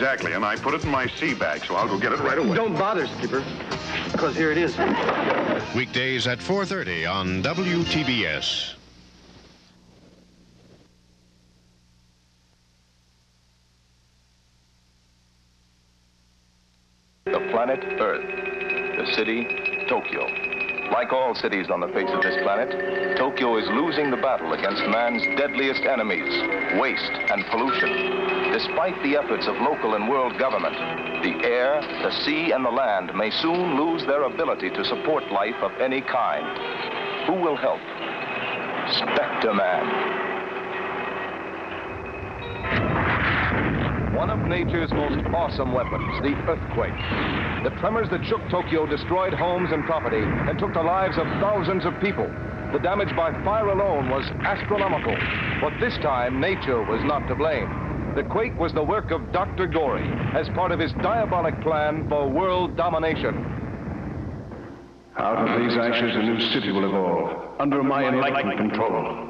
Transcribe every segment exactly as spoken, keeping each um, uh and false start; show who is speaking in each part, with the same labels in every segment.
Speaker 1: Exactly, and I put it in my sea bag, so I'll go get it right away.
Speaker 2: Don't bother, Skipper, because here it is.
Speaker 3: Weekdays at four thirty on W T B S.
Speaker 4: The planet Earth. The city, Tokyo. Like all cities on the face of this planet, Tokyo is losing the battle against man's deadliest enemies, waste and pollution. Despite the efforts of local and world government, the air, the sea, and the land may soon lose their ability to support life of any kind. Who will help? Spectre-man. One of nature's most awesome weapons, the earthquake. The tremors that shook Tokyo destroyed homes and property and took the lives of thousands of people. The damage by fire alone was astronomical. But this time, nature was not to blame. The quake was the work of Doctor Gory as part of his diabolic plan for world domination.
Speaker 5: Out of these ashes, a new city will evolve, under my enlightened control.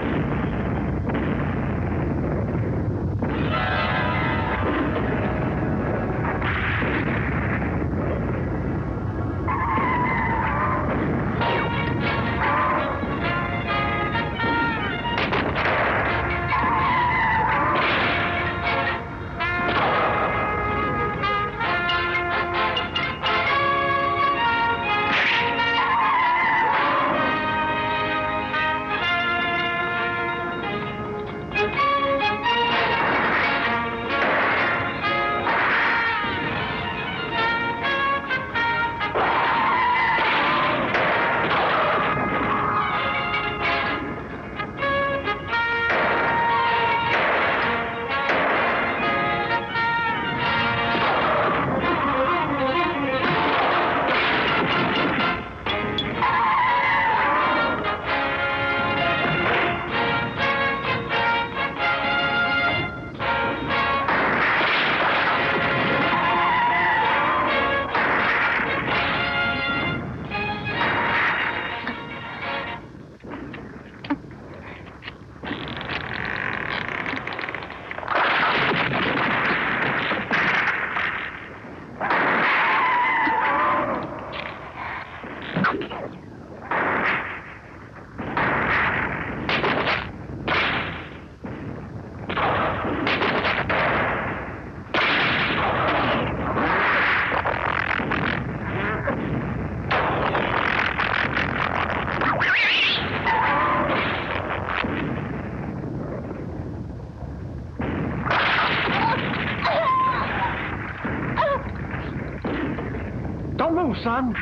Speaker 2: Son.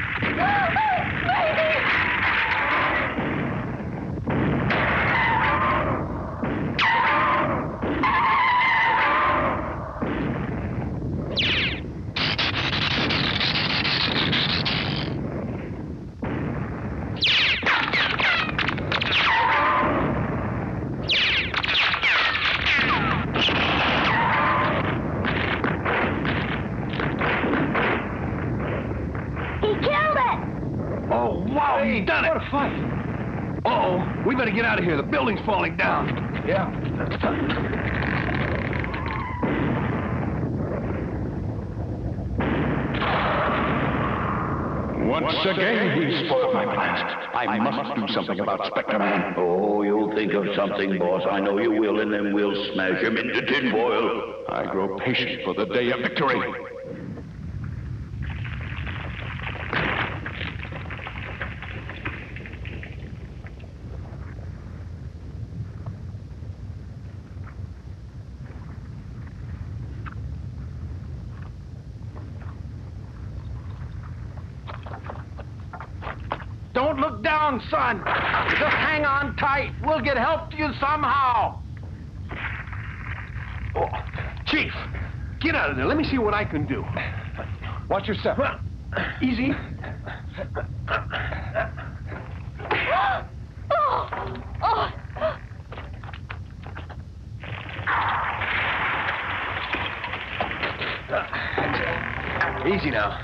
Speaker 5: Uh-oh, we better get out of here. The building's falling down.
Speaker 2: Yeah.
Speaker 5: Once again, he spoiled my plans. I must do something about Spectreman.
Speaker 6: Oh, you'll think of something, boss. I know you will, and then we'll smash him into tinfoil.
Speaker 5: I grow patient for the day of victory.
Speaker 2: Don't look down, son. Just hang on tight. We'll get help to you somehow.
Speaker 5: Oh, Chief, get out of there. Let me see what I can do. Watch yourself. Easy. Easy now.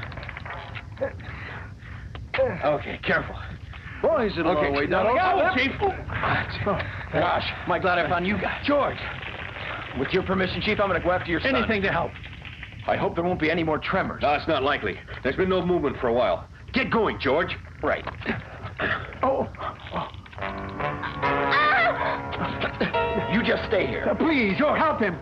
Speaker 5: Okay, careful.
Speaker 2: Boys, it'll
Speaker 5: Okay,
Speaker 2: all way down.
Speaker 5: now
Speaker 2: Look
Speaker 5: go,
Speaker 2: out,
Speaker 5: Chief.
Speaker 2: Oh, gosh, am I glad I found you guys.
Speaker 5: George.
Speaker 2: With your permission, Chief, I'm going to go after your son.
Speaker 5: Anything to help.
Speaker 2: I hope there won't be any more tremors.
Speaker 7: No, it's not likely. There's been no movement for a while. Get going, George.
Speaker 2: Right. Oh. oh. You just stay here.
Speaker 8: Uh, please, you'll help him.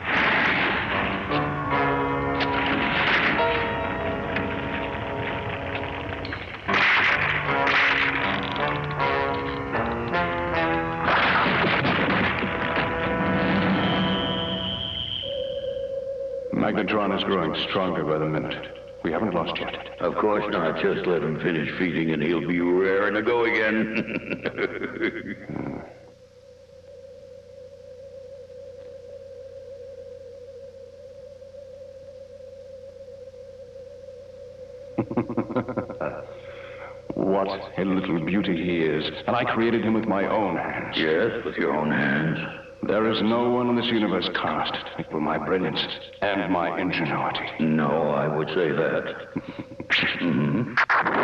Speaker 5: Magnetron is growing stronger by the minute. We haven't lost yet.
Speaker 6: Of course not. Just let him finish feeding and he'll be raring to go again.
Speaker 5: What a little beauty he is. And I created him with my own hands.
Speaker 6: Yes, with your own hands.
Speaker 5: There is no one in this universe cast equal my brilliance and my ingenuity.
Speaker 6: No, I would say that. Mm-hmm.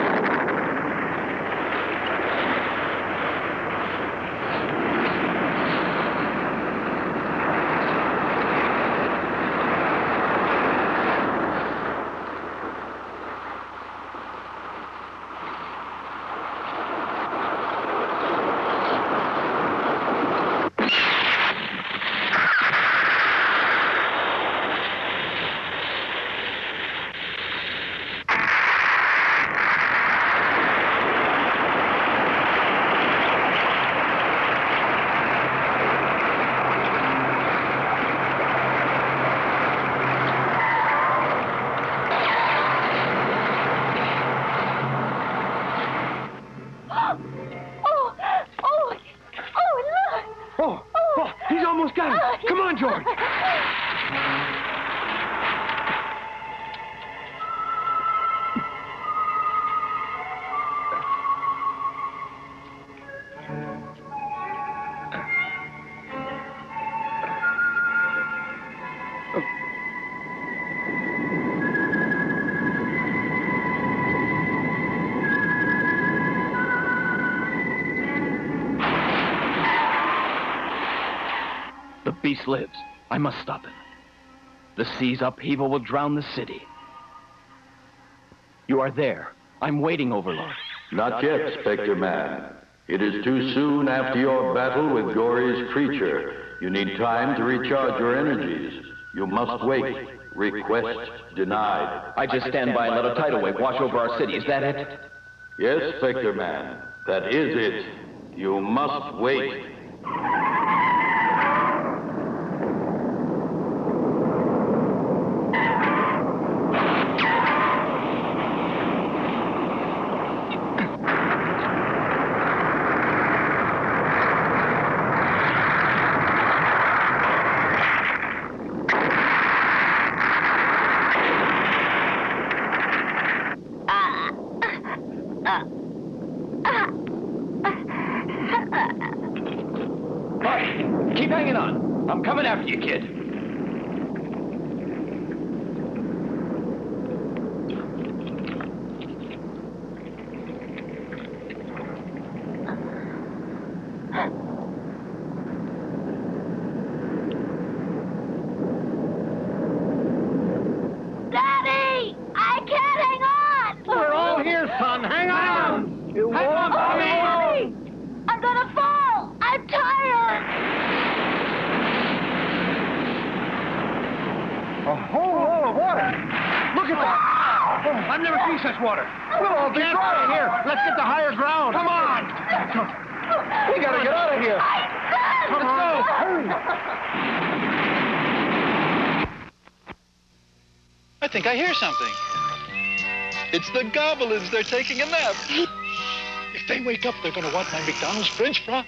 Speaker 2: The beast lives. I must stop him. The sea's upheaval will drown the city. You are there. I'm waiting, Overlord.
Speaker 6: Not yet, Spectre-Man. It is too soon after your battle with Gory's creature. You need time to recharge your energies. You must wait. Request denied.
Speaker 2: I just stand by and let a tidal wave wash over our city. Is that it?
Speaker 6: Yes, Spectre-Man. That is it. You must wait.
Speaker 2: Keep hanging on. I'm coming after you, kid.
Speaker 9: Daddy! I can't hang on!
Speaker 8: We're all here, son. Hang on! You
Speaker 9: hang on, Daddy! I'm gonna fall! I'm tired!
Speaker 8: A whole wall of water. Look at that. Oh, I've never seen such water. We'll all be dry here. Let's get to higher ground. Come on. We gotta get out of here. Let's go.
Speaker 10: I think I hear something. It's the goblins. They're taking a nap. If they wake up, they're gonna want my McDonald's French fries.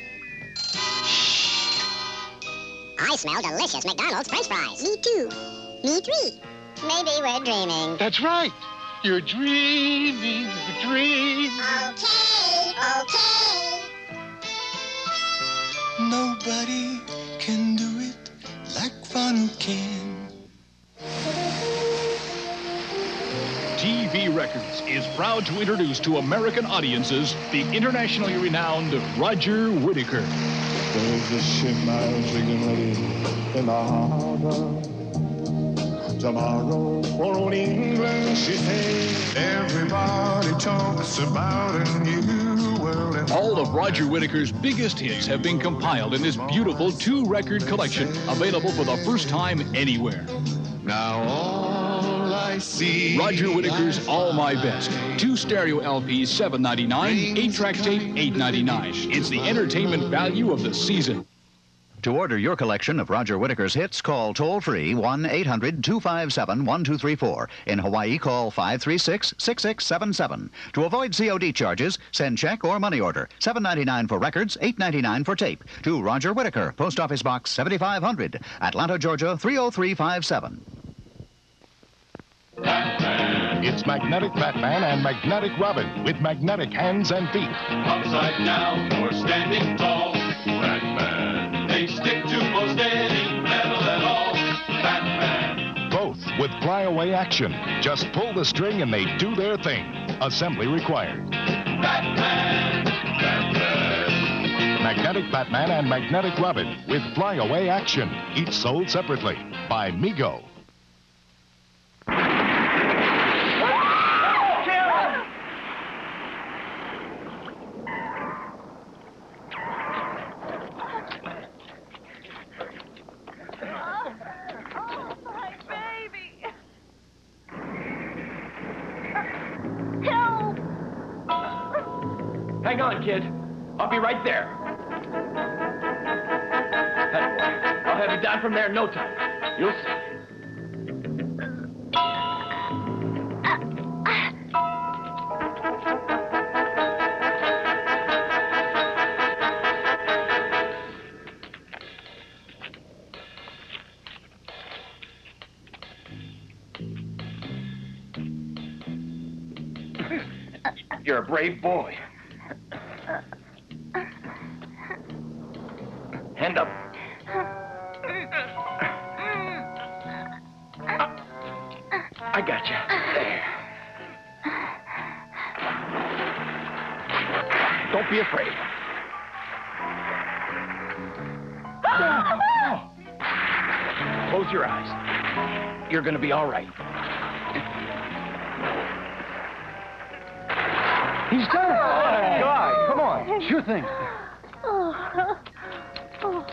Speaker 11: I smell delicious McDonald's French fries. Me too. Me three. Maybe we're dreaming.
Speaker 10: That's right. You're dreaming, you're dreaming.
Speaker 11: Okay, okay.
Speaker 12: Nobody can do it like Vanu can.
Speaker 13: T V Records is proud to introduce to American audiences the internationally renowned Roger Whittaker.
Speaker 14: There's a ship now jigging ready in the harbor to
Speaker 12: tomorrow for old England, she said. Everybody talks about a new world. And
Speaker 13: all of Roger Whittaker's biggest hits have been compiled in this beautiful two-record collection, available for the first time anywhere.
Speaker 12: Now all I see...
Speaker 13: Roger Whittaker's All My Best. Two stereo L Ps, seven ninety-nine. Eight-track tape, eight ninety-nine. It's the entertainment value of the season.
Speaker 14: To order your collection of Roger Whittaker's hits, call toll-free one eight hundred two five seven one two three four. In Hawaii, call five three six six six seven seven. To avoid C O D charges, send check or money order. seven ninety-nine for records, eight ninety-nine for tape. To Roger Whittaker, Post Office Box seventy-five hundred, Atlanta, Georgia three oh three five seven.
Speaker 15: It's Magnetic Batman and Magnetic Robin with magnetic hands and feet.
Speaker 16: Upside down or standing tall, Batman. They stick to most any metal at all. Batman.
Speaker 15: Both with flyaway action. Just pull the string and they do their thing. Assembly required.
Speaker 16: Batman. Batman.
Speaker 15: Magnetic Batman and Magnetic Robin with flyaway action. Each sold separately by Mego.
Speaker 2: Hang on, kid. I'll be right there. I'll have you down from there in no time. You'll see. You're a brave boy. Hand up. I got you. There. Don't be afraid. Close your eyes. You're gonna be all right.
Speaker 8: He's done it. Oh, God, come on. Sure thing.
Speaker 9: Oh. Oh.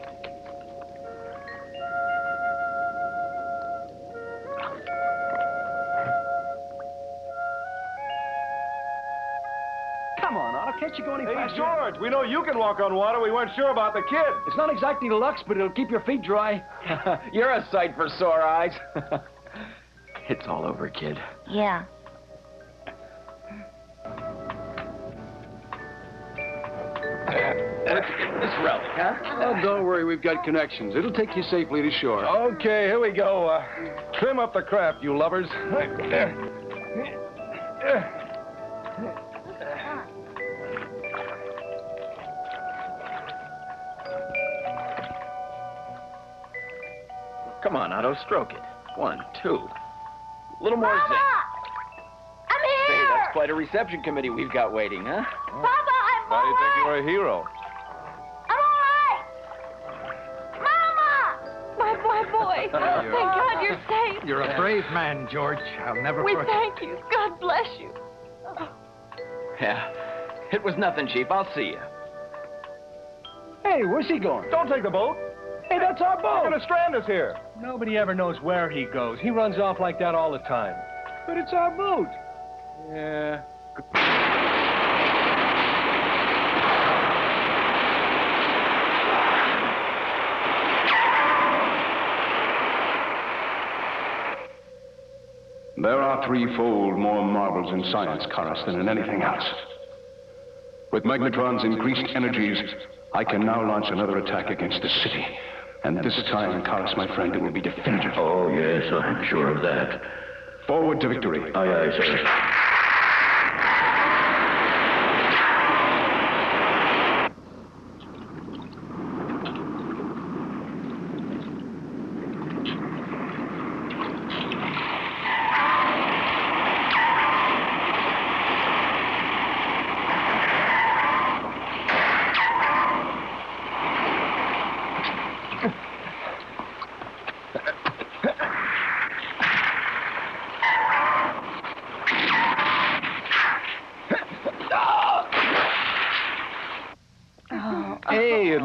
Speaker 8: Come on, Otto. Can't you go any
Speaker 7: Hey,
Speaker 8: faster?
Speaker 7: George, we know you can walk on water. We weren't sure about the kid.
Speaker 8: It's not exactly deluxe, but it'll keep your feet dry.
Speaker 2: You're a sight for sore eyes. It's all over, kid.
Speaker 9: Yeah.
Speaker 2: Let's get this relic, huh?
Speaker 5: Oh, don't worry, we've got connections. It'll take you safely to shore.
Speaker 7: Okay, here we go. Uh, trim up the craft, you lovers.
Speaker 2: Come on, Otto, stroke it. One, two. A little more
Speaker 9: Mama!
Speaker 2: zing.
Speaker 9: I'm here!
Speaker 2: Hey, that's quite a reception committee we've got waiting, huh?
Speaker 9: Papa, I'm
Speaker 7: Why do you
Speaker 9: all
Speaker 7: think
Speaker 9: right.
Speaker 7: you're a hero?
Speaker 9: My, my boy. Thank God you're safe.
Speaker 8: You're a brave man, George. I'll never
Speaker 9: We
Speaker 8: forget.
Speaker 9: thank you. God bless you.
Speaker 2: Yeah. It was nothing, Chief. I'll see you.
Speaker 8: Hey, where's he going?
Speaker 7: Don't take the boat.
Speaker 8: Hey, that's our boat.
Speaker 7: You're gonna strand us here.
Speaker 8: Nobody ever knows where he goes. He runs off like that all the time. But it's our boat.
Speaker 7: Yeah.
Speaker 5: There are threefold more marvels in science, Karas, than in anything else. With Magnetron's increased energies, I can now launch another attack against the city. And this time, Karas, my friend, it will be definitive.
Speaker 6: Oh, yes, I'm sure of that.
Speaker 5: Forward to victory.
Speaker 6: Aye, aye, sir.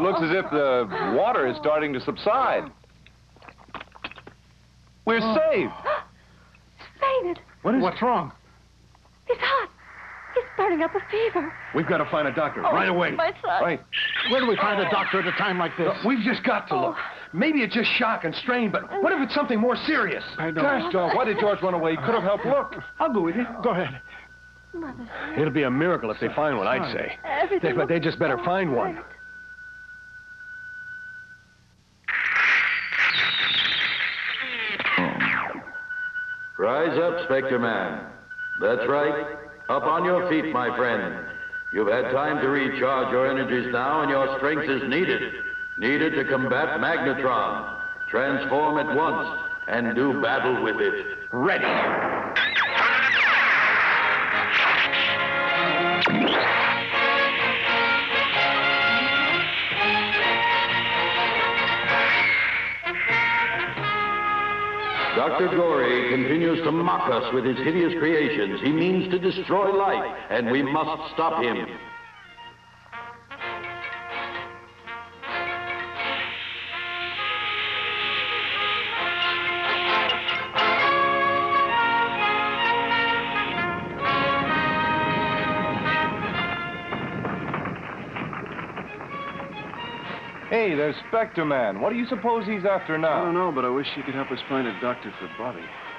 Speaker 7: looks as if the water is starting to subside. We're saved.
Speaker 9: He's fainted.
Speaker 8: What is What's wrong?
Speaker 9: He's hot. He's starting up a fever.
Speaker 7: We've got to find a doctor
Speaker 9: Oh,
Speaker 7: right away.
Speaker 9: my son.
Speaker 7: Right.
Speaker 8: Where do we find a doctor at a time like this?
Speaker 7: We've just got to look. Maybe it's just shock and strain, but what if it's something more serious?
Speaker 8: I don't
Speaker 7: Gosh, dog, why did George run away? He could have helped look.
Speaker 8: I'll go with you. Go ahead.
Speaker 9: Mother.
Speaker 7: It'll be a miracle if they find one, I'd say.
Speaker 9: Everything
Speaker 7: They, but they just better
Speaker 9: looks
Speaker 7: find
Speaker 9: all
Speaker 7: one.
Speaker 9: right.
Speaker 6: Rise up, Spectreman. That's right. Up on your feet, my friend. You've had time to recharge your energies now, and your strength is needed. Needed to combat Magnetron. Transform at once and do battle with it.
Speaker 7: Ready.
Speaker 6: Doctor Gory continues to mock us with his hideous creations. He means to destroy life, and we must stop him.
Speaker 7: Hey, there's Spectreman. What do you suppose he's after now?
Speaker 5: I don't know, but I wish you could help us find a doctor for Bobby.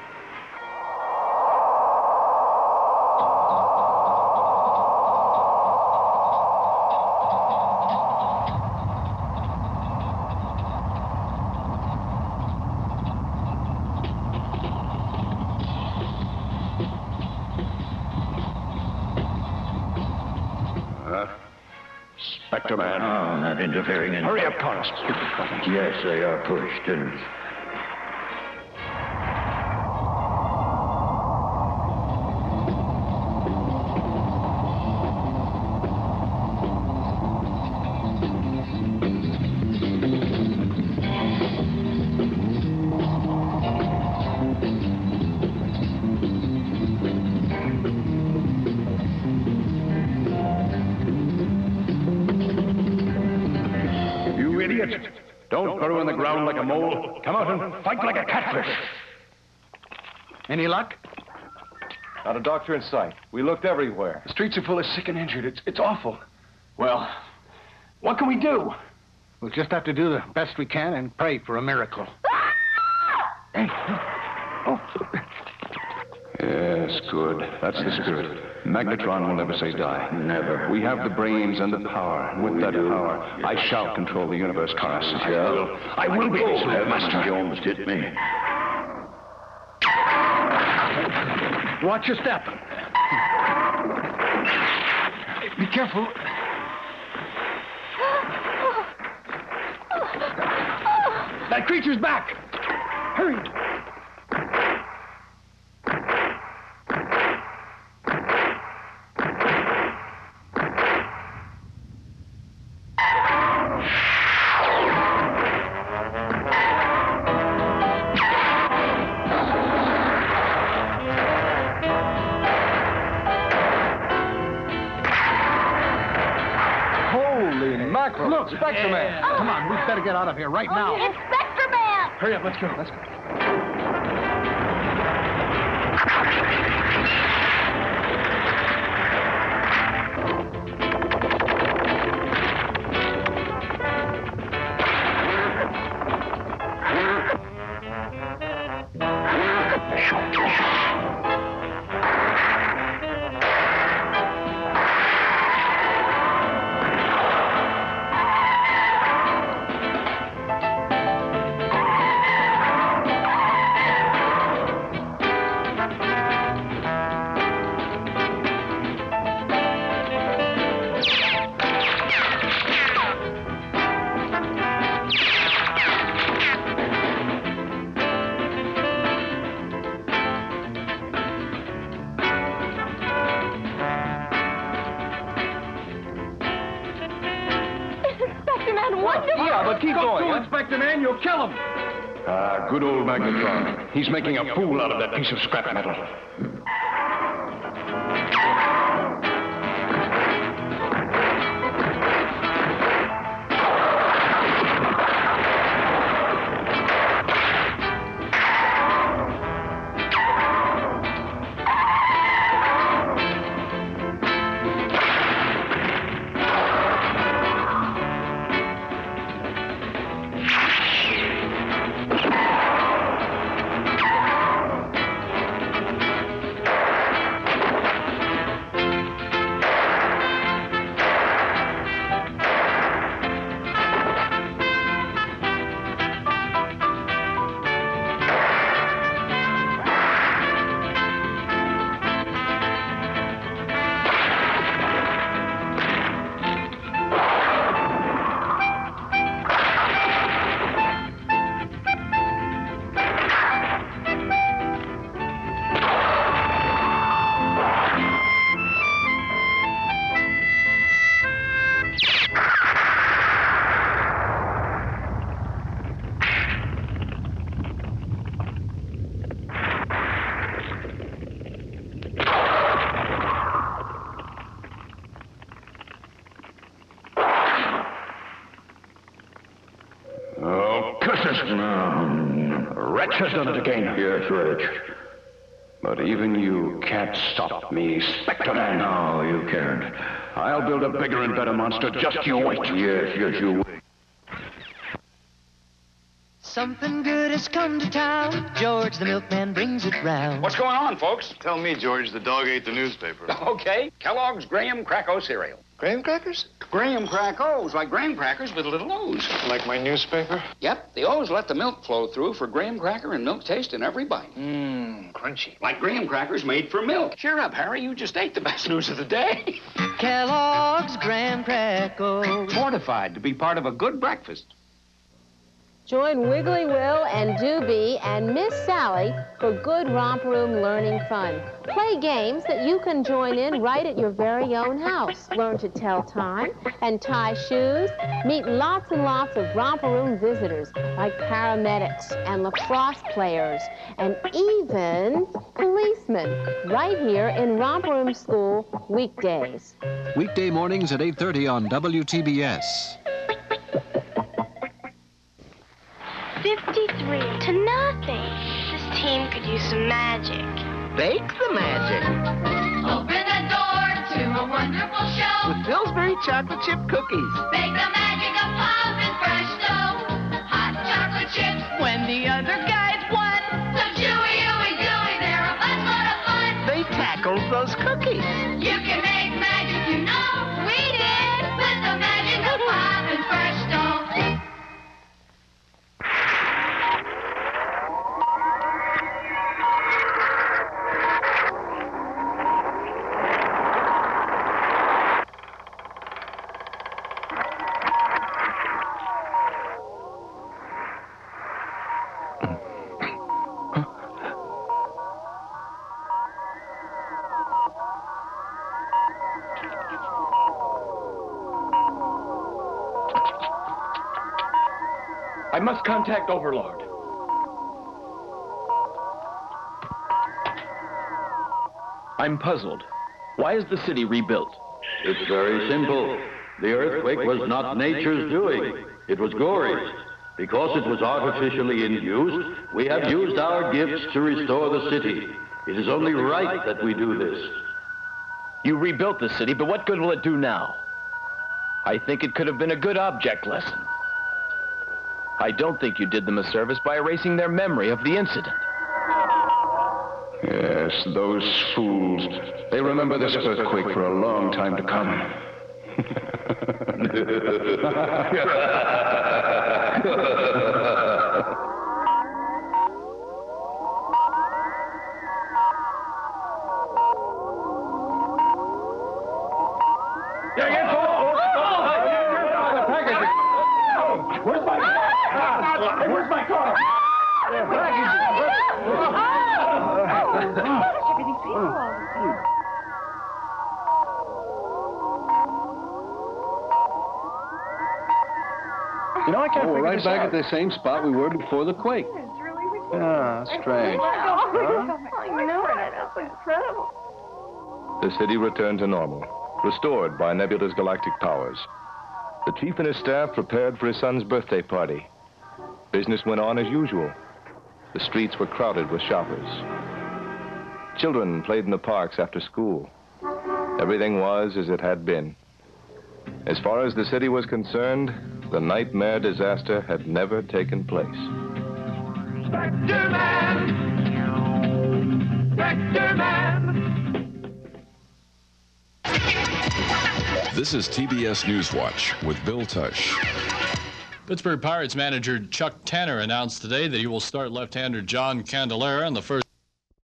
Speaker 6: Spectreman. Oh, not interfering in...
Speaker 7: Hurry up, Connors.
Speaker 6: Yes, they are pushed and...
Speaker 5: Don't burrow in the ground like a mole. Come out and fight like a catfish.
Speaker 8: Any luck?
Speaker 7: Not a doctor in sight. We looked everywhere.
Speaker 5: The streets are full of sick and injured. It's, it's awful.
Speaker 8: Well, what can we do? We'll just have to do the best we can and pray for a miracle. Hey. Oh.
Speaker 5: Yes, good. That's the spirit. Magnetron will never say die.
Speaker 6: Never.
Speaker 5: We have the brains and the power. And with that power, I shall control the universe, Karas. I will. I will be his master.
Speaker 6: You almost hit me.
Speaker 8: Watch your step. Be careful. That creature's back. Hurry.
Speaker 7: Look, Spectreman.
Speaker 8: Yeah. Come on, we better get out of here right now.
Speaker 9: It's Spectreman.
Speaker 8: Hurry up, let's go, let's go.
Speaker 7: Yeah, but keep going.
Speaker 8: Go, Spectreman, you'll kill him.
Speaker 5: Ah, good old Magnetron. He's making a fool out of that piece of scrap metal. done it again.
Speaker 6: Yes, Reg.
Speaker 5: But even you can't stop me, Spectreman.
Speaker 6: No, you can't.
Speaker 5: I'll build a bigger and better monster. Just you wait.
Speaker 6: Yes, yes, you wait.
Speaker 17: Something good has come to town. George the milkman brings it round.
Speaker 18: What's going on, folks?
Speaker 1: Tell me, George, the dog ate the newspaper.
Speaker 18: Okay. Kellogg's Graham Cracko cereal.
Speaker 1: Graham crackers?
Speaker 18: Graham Crackos, like graham crackers with little O's.
Speaker 1: Like my newspaper?
Speaker 18: Yep, the O's let the milk flow through for graham cracker and milk taste in every bite.
Speaker 1: Mmm, crunchy.
Speaker 18: Like graham crackers made for milk. Cheer up, Harry. You just ate the best news of the day.
Speaker 17: Kellogg's Graham Crackers.
Speaker 18: Fortified to be part of a good breakfast.
Speaker 19: Join Wiggly Will and Doobie and Miss Sally for good romp room learning fun. Play games that you can join in right at your very own house. Learn to tell time and tie shoes. Meet lots and lots of romper room visitors like paramedics and lacrosse players and even policemen right here in romper room school weekdays.
Speaker 20: Weekday mornings at eight thirty on W T B S.
Speaker 9: fifty-three to nothing. This team could use some magic.
Speaker 8: Bake the magic.
Speaker 9: Open the door to a wonderful show.
Speaker 8: With Pillsbury chocolate chip cookies.
Speaker 9: Bake the magic of pumpkin fresh dough. Hot chocolate chips when the other guys won. So chewy, ooey, gooey, they're a bunch lot of fun.
Speaker 8: They tackled those cookies.
Speaker 9: You can make magic, you know we did. With the magic of pumpkin fresh dough.
Speaker 7: I must contact Overlord. I'm puzzled. Why is the city rebuilt?
Speaker 6: It's very simple. The earthquake was not nature's doing. It was Gory's. Because it was artificially induced, we have used our gifts to restore the city. It is only right that we do this.
Speaker 7: You rebuilt the city, but what good will it do now? I think it could have been a good object lesson. I don't think you did them a service by erasing their memory of the incident.
Speaker 5: Yes, those fools. They remember this earthquake for a long time to come.
Speaker 8: Where's my car? Where's my car?
Speaker 7: You know, I can't
Speaker 20: Oh, we're
Speaker 7: figure
Speaker 20: right
Speaker 7: this
Speaker 20: back
Speaker 7: out.
Speaker 20: at the same spot we were before the quake.
Speaker 7: Ah, strange.
Speaker 9: Huh? I know it. That's incredible.
Speaker 4: The city returned to normal, restored by Nebula's galactic powers. The chief and his staff prepared for his son's birthday party. Business went on as usual. The streets were crowded with shoppers. Children played in the parks after school. Everything was as it had been. As far as the city was concerned, the nightmare disaster had never taken place.
Speaker 8: Spectreman! Spectreman!
Speaker 21: This is T B S Newswatch with Bill Tush.
Speaker 22: Pittsburgh Pirates manager Chuck Tanner announced today that he will start left-hander John Candelaria in the first